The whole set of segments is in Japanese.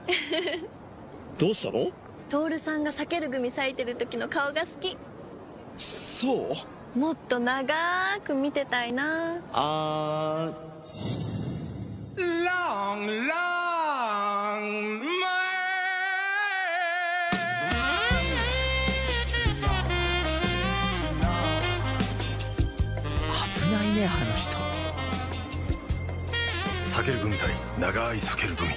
どうしたの？ 徹さんが避ける組咲いてる時の顔が好き。 そう？ もっと長く見てたいな。 Long, long way. 危ないね、あの人。 避ける組対長い避ける組。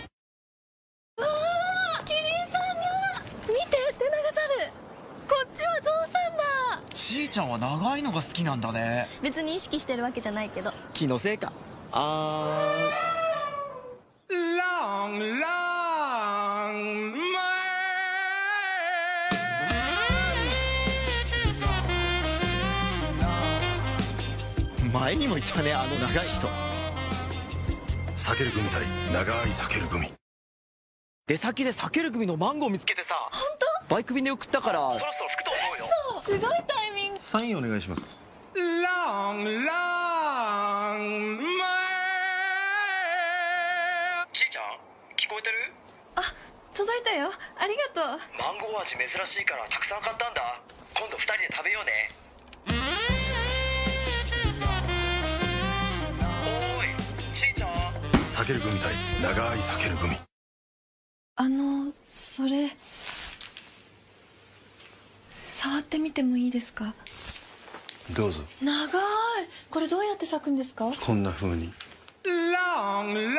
キリンさんが見て、テナガザル。こっちはゾウさんだ。 ちーちゃんは長いのが好きなんだね。 別に意識してるわけじゃないけど。 気のせいか。 Long, long way. 前にもいたね、あの長い人。 避ける組対長い避ける組。 出先で避ける組のマンゴー見つけてさ。 本バイク便で送ったからそろそろ吹くと思うよ。 当？すごいタイミング。 サインお願いします。 Long, long way. ちーちゃん聞こえてる？ あ、届いたよ。ありがとう。 マンゴー味珍しいからたくさん買ったんだ。今度2人で食べようね。おーいちーちゃん。 避ける組対長い避ける組。 それ触ってみてもいいですか？ どうぞ。 長い。これどうやって咲くんですか？ こんな風に。 Long, long way.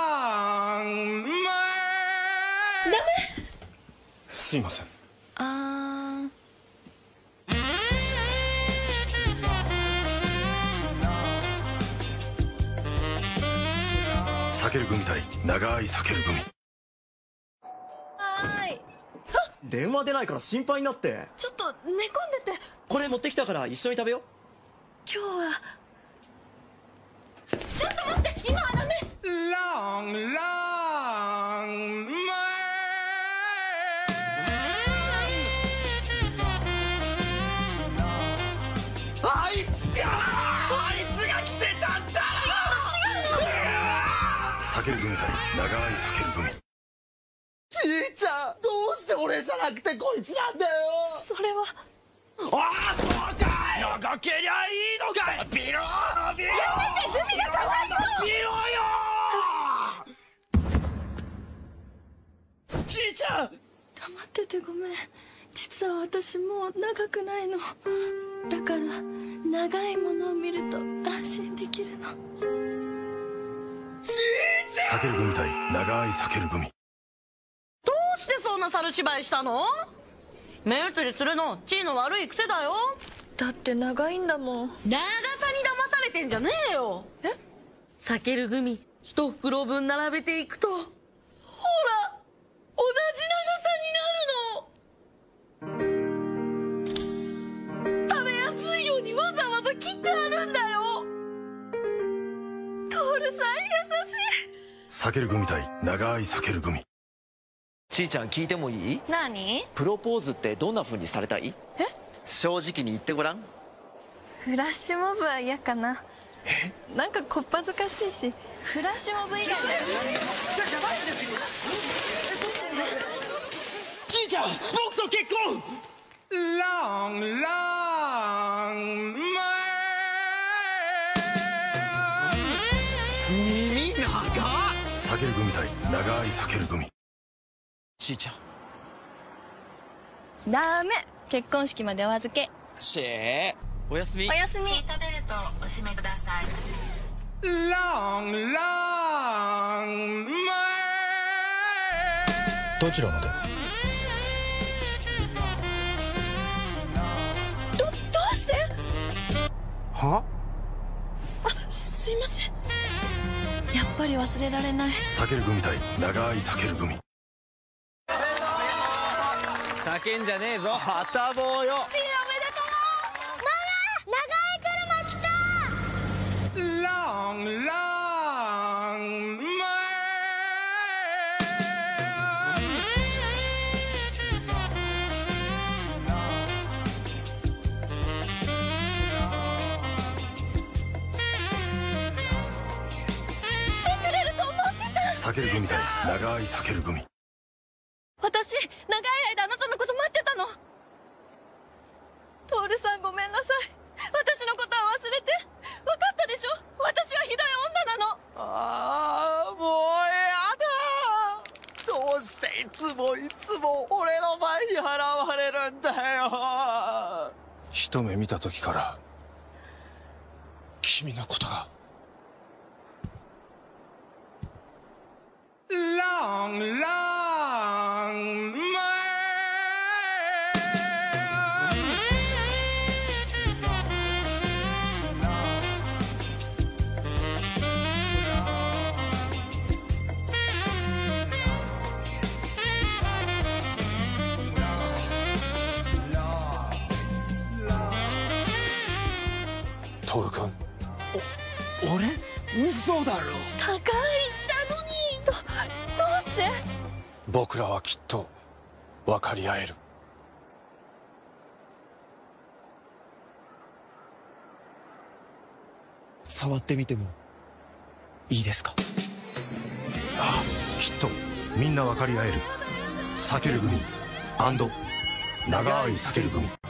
ダメ。 すいません。避ける組対長い避ける組。 はーい。 電話出ないから心配になって。 ちょっと寝込んでて。 これ持ってきたから一緒に食べよう。 今日は。ちょっと待って、今はダメ。 Long, long way. あいつが来てたんだ。 違うの。 避ける組対長い避ける組。 ちーちゃん、どうして俺じゃなくてこいつなんだよ。 それは。 そうかい。長けりゃいいのかい。ビロービロー。 やめて、グミがかわいそう。 ビロよ。ちーちゃん。 黙っててごめん。実は私もう長くないの。だから長いものを見ると安心できるの。 ちーちゃん。 避ける組対長い避ける組。 どうしてそんな猿芝居したの？目移りするのチーの悪い癖だよ。 だって長いんだもん。 長さに騙されてんじゃねえよ。避けるグミ一袋分並べていくとほら同じ長さになるの。食べやすいようにわざわざ切ってあるんだよ。 トールさん優しい。 避ける組対長い避ける組。 ちーちゃん聞いてもいい？ 何？ プロポーズってどんな風にされたい？正直に言ってごらん。 フラッシュモブは嫌かな。なんかこっぱずかしいし。フラッシュモブ以外で。 ちーちゃん、僕と結婚。 Long, long way. 耳長っ。 避ける組対長い避ける組。 ちーちゃん。 ダメ。結婚式までお預け。 シェー、おやすみ。 おやすみ。 シートベルトをお締めください。 Long, long way. どちらまで？ どうして？ は？ すいません。やっぱり忘れられない。 避ける組対長い避ける組。 叫んじゃねえぞ。 また棒よ。 Long, long way. 来てくれると思ってた。 避ける組対長い避ける組。 私長い間あなたのこと待ってたの。徹さんごめんなさい。私のことは忘れて。分かったでしょ、私はひどい女なの。 ああ、もうやだ。どうしていつも俺の前に現れるんだよ。 一目見た時から君のことが。 Long, long man. トール君、 俺？嘘だろ。 高いったのに。どうして？ 僕らはきっと分かり合える。 触ってみてもいいですか？ ああ、きっとみんな分かり合える。避ける組長い避ける組。